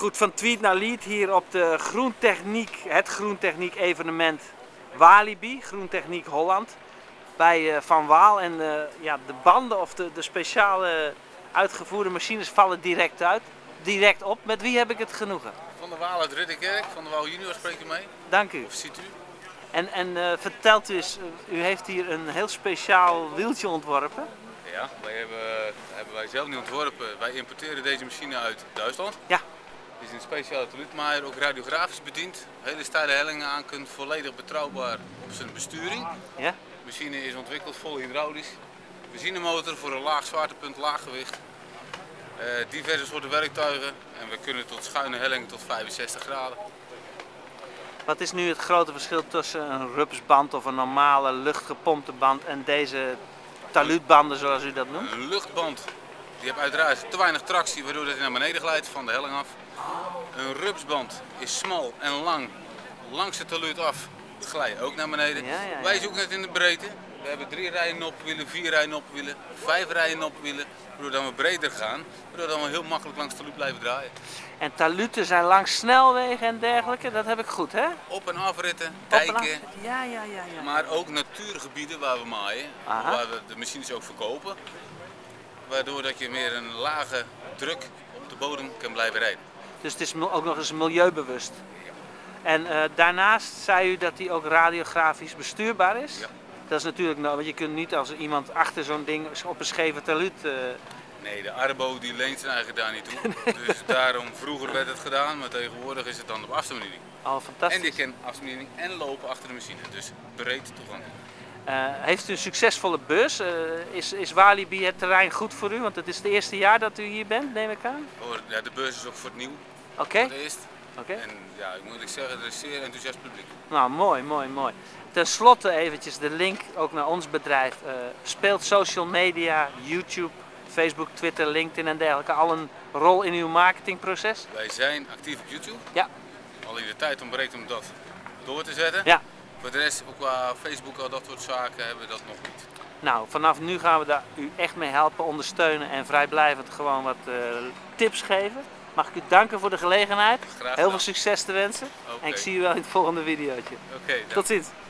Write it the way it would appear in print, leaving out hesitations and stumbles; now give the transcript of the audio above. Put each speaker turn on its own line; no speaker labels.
Goed, van tweet naar lead hier op de het Groentechniek evenement Walibi, Groentechniek Holland, bij Van Waal. En ja, de banden of de speciale uitgevoerde machines vallen direct op. Met wie heb ik het genoegen?
Van der Waal uit Ridderkerk, Van der Waal junior spreekt u mee.
Dank u.
Of ziet u?
En vertelt u eens, u heeft hier een heel speciaal wieltje ontworpen.
Ja, hebben wij zelf niet ontworpen. Wij importeren deze machine uit Duitsland.
Ja.
Het is een speciale toluutmaaier, ook radiografisch bediend. Hele steile hellingen aan kunt, volledig betrouwbaar op zijn besturing.
Ja.
De machine is ontwikkeld vol hydraulisch. Benzinemotor voor een laag zwaartepunt, laag gewicht. Diverse soorten werktuigen en we kunnen tot schuine hellingen tot 65 graden.
Wat is nu het grote verschil tussen een rupsband of een normale luchtgepompte band en deze taluutbanden zoals u dat noemt?
Een luchtband die heeft uiteraard te weinig tractie waardoor het naar beneden glijdt van de helling af. Een rupsband is smal en lang, langs het taluut af, glijdt ook naar beneden.
Ja.
Wij zoeken het in de breedte. We hebben 3 rijen noppenwielen, 4 rijen noppenwielen, 5 rijen noppenwielen, waardoor we breder gaan, waardoor we heel makkelijk langs het taluut blijven draaien.
En taluten zijn langs snelwegen en dergelijke, dat heb ik goed, hè?
Op- en afritten, dijken,
Ja.
maar ook natuurgebieden waar we maaien, waar we de machines ook verkopen. Waardoor dat je meer een lage druk op de bodem kan blijven rijden.
Dus het is ook nog eens milieubewust. En daarnaast zei u dat hij ook radiografisch bestuurbaar is?
Ja.
Dat is natuurlijk nou, want je kunt niet als iemand achter zo'n ding op een scheve taluut...
Nee, de Arbo die leent zijn eigen daar niet toe. Dus daarom vroeger werd het gedaan, maar tegenwoordig is het dan op afstandsbediening.
Oh, fantastisch.
En die kan afstandsbediening en lopen achter de machine, dus breed toegankelijk.
Heeft u een succesvolle beurs? Is Walibi het terrein goed voor u? Want het is het eerste jaar dat u hier bent, neem ik aan.
Ja, de beurs is ook voor het nieuw.
Oké.
Voor het eerst.
Oké.
En ja, ik moet zeggen, er is zeer enthousiast publiek.
Nou, mooi. Ten slotte eventjes de link ook naar ons bedrijf. Speelt social media, YouTube, Facebook, Twitter, LinkedIn en dergelijke al een rol in uw marketingproces?
Wij zijn actief op YouTube.
Ja.
Alleen de tijd ontbreekt om dat door te zetten.
Ja.
Voor de rest, ook qua Facebook al dat soort zaken, hebben we dat nog niet.
Nou, vanaf nu gaan we daar u echt mee helpen, ondersteunen en vrijblijvend gewoon wat tips geven. Mag ik u danken voor de gelegenheid.
Graag gedaan.
Heel veel succes te wensen.
Okay.
En ik zie u wel in het volgende videootje.
Oké,
Tot ziens.